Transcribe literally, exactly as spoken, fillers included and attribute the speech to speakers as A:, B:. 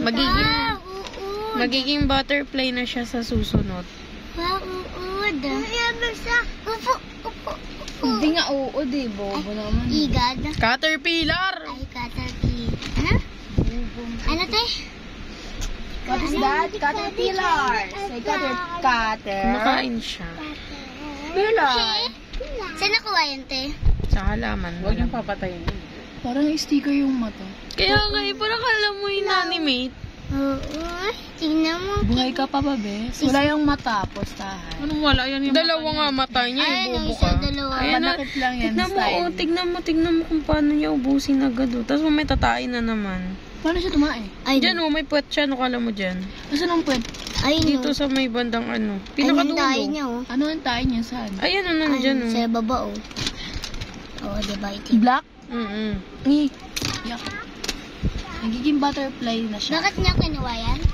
A: Magiging,
B: Wow, uod.
A: magiging butterfly na siya sa susunod.
B: Wow, uod. Upo, upo, upo.
C: Hindi nga uod eh. Bobo naman.
B: Igad.
A: Caterpillar!
B: Ay, caterpillar. Ano? Ano to eh?
C: What is that? Caterpillar. Say cutter. Cutter.
A: Kumakain siya.
C: Pillar.
B: Saan nakuha yun, te?
A: Sa halaman.
D: Huwag yung papatayin.
C: Parang sticker yung mata.
A: Kaya nga eh, parang kala mo inanimate.
B: Oo. Tingnan mo.
C: Buhay ka pa ba, bes? Wala yung mata, postahan.
D: Anong wala? Yan yung
A: Dalawa nga mata niya, eh,
B: Ayan,
A: bobo
B: isa,
A: ka.
B: dalawa.
A: Ayan na,
C: Panakit lang yan,
A: tignan mo,
C: style.
A: oh, tignan mo, tignan mo kung paano niya ubusin agad, oh. Tapos may tatain na naman.
C: Paano siya tumae?
B: Ay,
A: Diyan, oh, may puwet siya, ano kala mo dyan?
C: Asan ang puwet?
B: ay,
A: Dito sa may bandang ano,
B: Ay,
A: pinakadulo.
B: tayo niya, oh.
C: Ano ang tayo niya? Saan?
A: Ayan, oh,
B: Ay,
A: nandyan, oh.
B: sa baba, oh. Oo, diba? Ito.
C: Black?
A: Mm-mm.
C: Ni. Yak. Nagiging butterfly na siya.
B: Bakit niya kinuha yan?